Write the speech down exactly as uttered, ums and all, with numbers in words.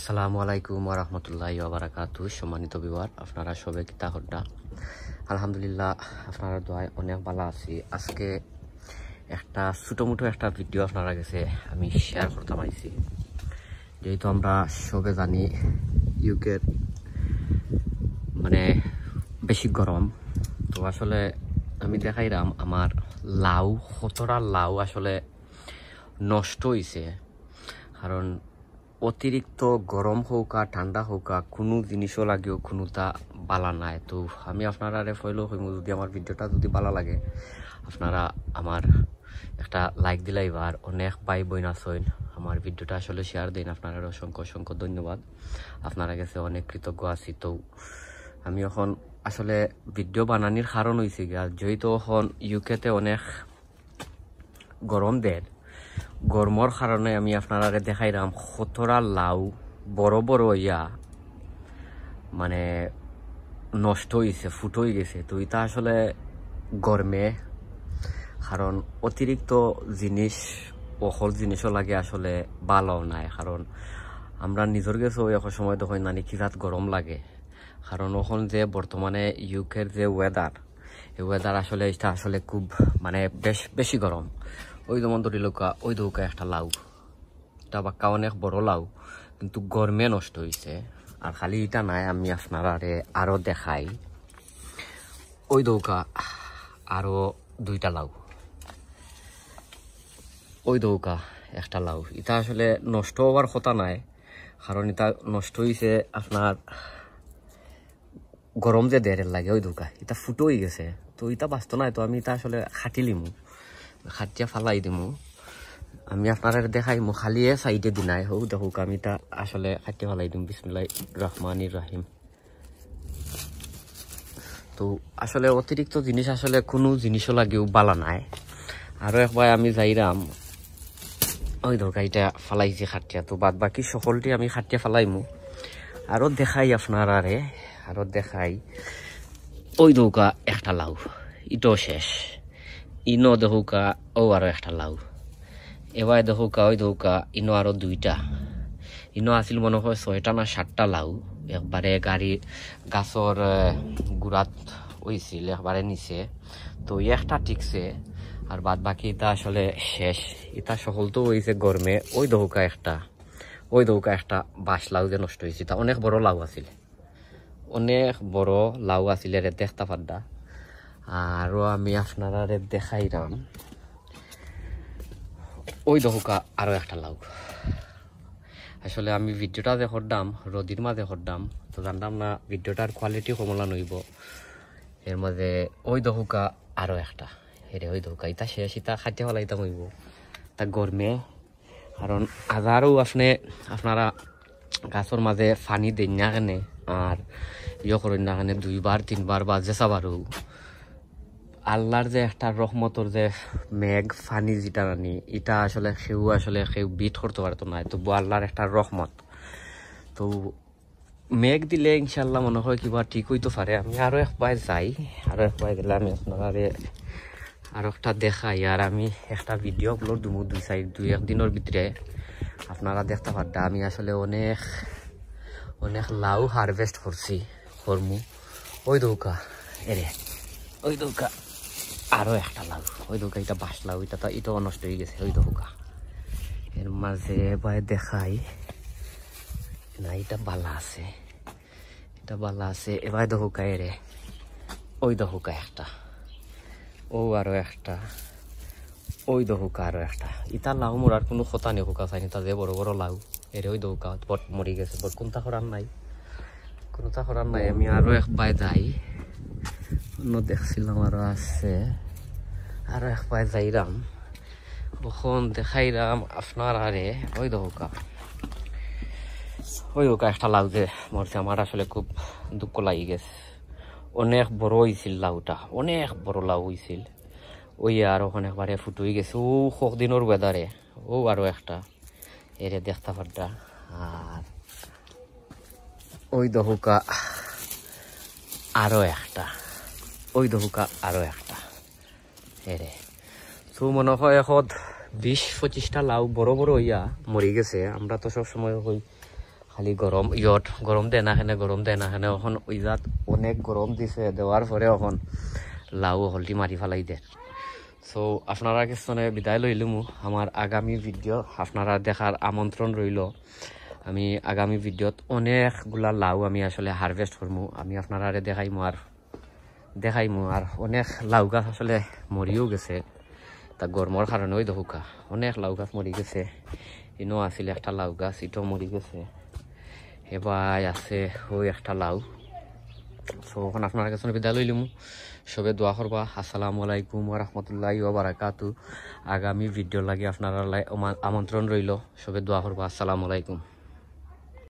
আসসালামু আলাইকুম ওয়া রাহমাতুল্লাহি ওয়া বারাকাতুহু। সম্মানিত ভিউয়ার, আপনারা সবাই কি তাহড্ডা? আলহামদুলিল্লাহ, আপনারা দোয়ায় অনেক ভালো আছি। আজকে একটা ছোটমোটো একটা ভিডিও আপনারা কাছে আমি শেয়ার করতে পাইছি। যেহেতু আমরা সবে জানি ইউকের মানে বেশি গরম, তো আসলে আমি দেখাইলাম আমার লাউ কতটা লাউ আসলে নষ্ট হয়েছে। কারণ অতিরিক্ত গরম হোক আর ঠান্ডা হোক আর কোনো জিনিসও লাগেও কোনোটা বালা নাই। তো আমি আপনারা ফইলেও হইম, যদি আমার ভিডিওটা যদি ভালো লাগে আপনারা আমার একটা লাইক দিলাই, আর অনেক ভাই বোন আছেন আমার ভিডিওটা আসলে শেয়ার দিন। আপনারা অসংখ্য অসংখ্য ধন্যবাদ, আপনারা কাছে অনেক কৃতজ্ঞ আছি। তো আমি এখন আসলে ভিডিও বানানির কারণ হয়েছে গিয়া, যেহেতু এখন ইউকেতে অনেক গরম দেয়, গরমর কারণে আমি আপনারা দেখাইলাম কতটা লাউ বড় বড় ইয়া মানে নষ্ট হয়েছে, ফুট হয়ে গেছে। তো এটা আসলে গরমে, কারণ অতিরিক্ত জিনিস অকল জিনিসও লাগে আসলে ভালো নাই। কারণ আমরা নিজের গেছেও এক সময় তখন নানি কিরাত গরম লাগে। কারণ ওখান যে বর্তমানে ইউকের যে ওয়েদার, এই ওয়েদার আসলে এটা আসলে খুব মানে বেশ বেশি গরম। ওই যেমন ধরি লোকা ওই দৌকা একটা লাউ, এটা বাক্কা অনেক বড় লাউ, কিন্তু গরমে নষ্ট হয়েছে। আর খালি এটা নাই, আমি আপনারা আরো দেখাই। ওই দৌকা আরো দুইটা লাউ, ওই দৌকা একটা লাউ। এটা আসলে নষ্ট হওয়ার কথা নাই, কারণ এটা নষ্ট হয়েছে আপনার গরম যে দেড়ের লাগে। ওই দৌকা এটা ফুটো হয়ে গেছে, তো এটা বাঁচত নাই। তো আমি এটা আসলে খাটি লিমু, খাটিয়া ফালাই দিমু। আমি আপনারা দেখাইমু খালিয়ে সাইডে দিনাই হোক দেখুক, আমি তা আসলে খাটিয়া ফালাই দিম। বিসমিল্লাহির রহমানির রহিম। তো আসলে অতিরিক্ত জিনিস আসলে কোনো জিনিসও লাগেও বালা নাই। আরো একবার আমি যাইরাম ওই দরকার এটা ফালাইছি খাটিয়া, তো বাদ বাকি সকলটি আমি খাটিয়া ফালাইমু। আরো দেখাই আপনারা রে, আরো দেখাই। ওই দৌকা একটা লাউ, ইটো শেষ। ইনো দেখুকা ও আরো একটা লাউ। এবার দেখুকা ওই দৌকা ইনো আরো দুইটা। ইনো আসিল মনে হয় ছয়টা না সাতটা লাউ, একবারে গাড়ি গাছর গুড়াত হয়েছিল একবারে নিচে। তো একটা ঠিকছে, আর বাদ বাকি এটা আসলে শেষ। এটা সকল তো হয়েছে গরমে। ওই দৌকা একটা, ওই দৌকা একটা বাঁশ লাউ যে নষ্ট হয়েছে। তা অনেক বড় লাউ আছিল, অনেক বড় লাউ আছিল রে দেখতে পাড্ডা। আরো আমি আপনারা দেখাইলাম ওই দহুকা আরো একটা লাউ। আসলে আমি ভিডিওটা যে করলাম রদির মাঝে করলাম, তো জানলাম না ভিডিওটার কোয়ালিটি কমলা নইব। এর মাঝে ওই দহুকা আরো একটা, হেরে ওই দহুকা ইটা শেষ। ইটা খাইতে হলে ইটা মইব তা গরমে। কারণ আজারও আপনি আপনারা গাছের মাঝে পানি দেন না কেনে, আর ইয়ে করেন না কেনে দুইবার তিনবার বা জেসাবারও আল্লাহর যে একটা রহমতর যে মেঘ ফানি যেটা রানি, এটা আসলে সেও আসলে সেও বিট করতে পারতো না। তবু আল্লাহর একটা রহমত। তো মেঘ দিলে ইনশাল্লাহ মনে হয় কিবা ঠিক হইতে পারে। আমি আরো একবার যাই, আরো একবার গেলে আমি আপনারা আরো একটা দেখাই। আর আমি একটা ভিডিও আপলোড দিব দুই সাইড দুই একদিনের ভিতরে, আপনারা দেখতে পারডা। আমি আসলে অনেক অনেক লাউ হারভেস্ট করছি করমু। ওই দৌকা এরে, ওই দৌকা আরো একটা লাউ। ওই দৌকা এটা বাঁশ লাউ, এটা তো এটাও নষ্ট হয়ে গেছে। ওই দৌকা এর মাঝে এবার দেখাই না, এটা বালা আছে, এটা বালা আছে। এবার দৌকা এরে, ওই দৌকা একটা, ও আরো একটা, ওই দৌকা আরো একটা। ইটা লাউ মরার কোনো কথা নেই, হোকা চাইনি তা যে বড় বড় লাউ এরে। ওই দৌকা বট মরি গেছে, বট কোনটা করার নাই, কোনটা করার নাই। আমি আরো একবার যাই, অন্য দেখছিলাম আরো আছে, আরো একবার যাইরাম কখন দেখাইরাম আপনার আরে। ওই দৌকা ওই দৌকা একটা লাউ যে মরছে, আমার আসলে খুব দুঃখ লাগি গেছে। অনেক বড় হয়েছিল লাউটা, অনেক বড় লাউ হয়েছিল। ওই আর ওখানে একবারে ফুটো হয়ে গেছে। ও কদিনের ওয়েদারে ও আরো একটা এরে দেখতে পারটা। আর ওই দহুকা আরো একটা, ওই দহুকা আরো একটা এরে। তো মনে হয় এখন বিশ পঁচিশটা লাউ বড় বড় হইয়া মরি গেছে। আমরা তো সবসময় হই খালি গরম ইয়ট গরম দেয় না এখানে গরম দেয় না এখানে এখন ওই জাত অনেক গরম দিছে দেওয়ার পরে এখন লাউ হলদি মারি ফেলাই দেয় সো আপনারা কিছনে বিদায় লইলুমু আমার আগামী ভিডিও আপনারা দেখার আমন্ত্রণ রইল আমি আগামী ভিডিওত অনেকগুলা লাউ আমি আসলে হারভেস্ট করমু আমি আপনারা দেখাইমু আর দেখাইমু আর অনেক লাউ গাছ আসলে মরিও গেছে তা গরমর কারণে ওই দেখুকা অনেক লাউ গাছ মরি গেছে ইনো আছিল একটা লাউ গাছ ইটো মরি গেছে এবার আছে ওই একটা লাউ সো এখন আপনার কাছে বিদায় লইলিমু সবে দোয়া করবা আসসালামু আলাইকুম ওয়া রাহমাতুল্লাহি ওয়া বারাকাতু আগামী ভিডিও লাগি আপনারা আমন্ত্রণ রইল সবে দোয়া করবা আসসালামু আলাইকুম।